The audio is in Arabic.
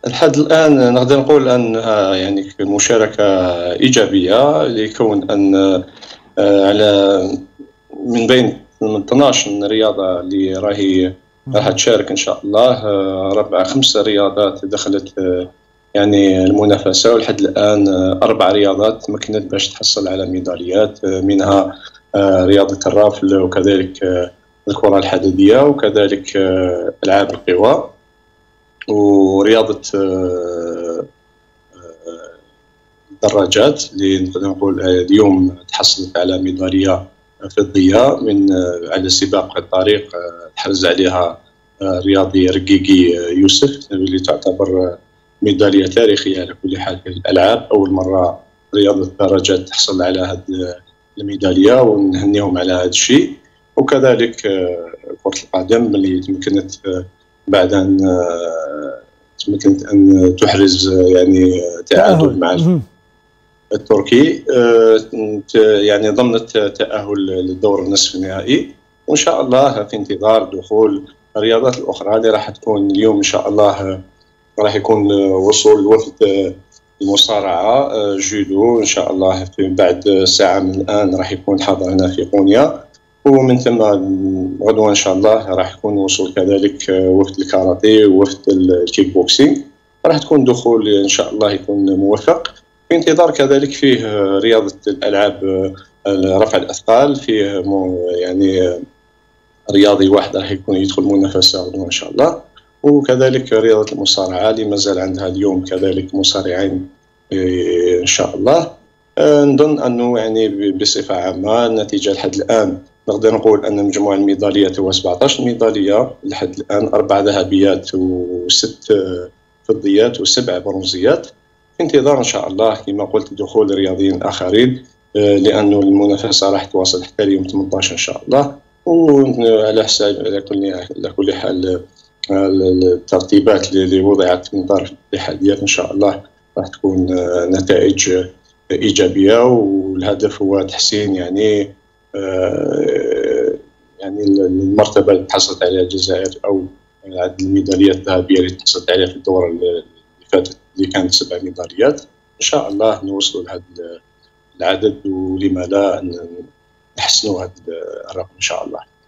لحد الآن نقدر نقول أنها يعني مشاركة إيجابية، لكون أن على من بين 12 رياضة اللي راح تشارك إن شاء الله، 5 رياضات دخلت يعني المنافسة، ولحد الآن 4 رياضات تمكنت باش تحصل على ميداليات، منها رياضة الرافل، وكذلك الكرة الحديدية، وكذلك ألعاب القوى، ورياضة الدراجات اللي نقدر نقول اليوم تحصلت على ميدالية فضية على سباق الطريق تحرز عليها رياضي رقيقي يوسف، اللي تعتبر ميدالية تاريخية على كل حال في الألعاب. أول مرة رياضة الدراجات تحصل على هذه الميدالية، ونهنيهم على هذا الشيء. وكذلك كرة القدم اللي تمكنت بعد أن تحرز يعني تعادل مع التركي، يعني ضمنت تأهل للدور النصف النهائي. وإن شاء الله في انتظار دخول الرياضات الأخرى اللي راح تكون اليوم إن شاء الله. راح يكون وصول وفد المصارعة جودو إن شاء الله في بعد ساعة من الآن، راح يكون حاضر هنا في قونيا، ومن ثم غدوة إن شاء الله راح يكون وصول كذلك وفد الكاراتيه ووفد الكيك بوكسينغ. راح تكون دخول إن شاء الله يكون موفق. في انتظار كذلك فيه رياضة الألعاب رفع الأثقال، فيه يعني رياضي واحد راح يكون يدخل منافسة غدوة إن شاء الله. وكذلك رياضة المصارعة اللي مازال عندها اليوم كذلك مصارعين إن شاء الله. نظن أنه يعني بصفة عامة النتيجة لحد الآن نقدر نقول أن مجموع الميداليات هو 17 ميدالية لحد الآن، 4 ذهبيات و6 فضيات و7 برونزيات. في انتظار إن شاء الله كما قلت دخول رياضيين آخرين، لأنه المنافسة راح تواصل حتى اليوم 18 إن شاء الله. وعلى حساب على كل حال الترتيبات اللي وضعت من طرف الاتحاديات إن شاء الله راح تكون نتائج إيجابية، والهدف هو تحسين يعني المرتبة اللي تحصلت عليها الجزائر، أو عدد الميداليات الذهبية اللي تحصلت عليها في الدورة اللي فاتت اللي كانت 7 ميداليات. إن شاء الله نوصلوا لهذا العدد، ولما لا نحسنوا هذا الرقم إن شاء الله.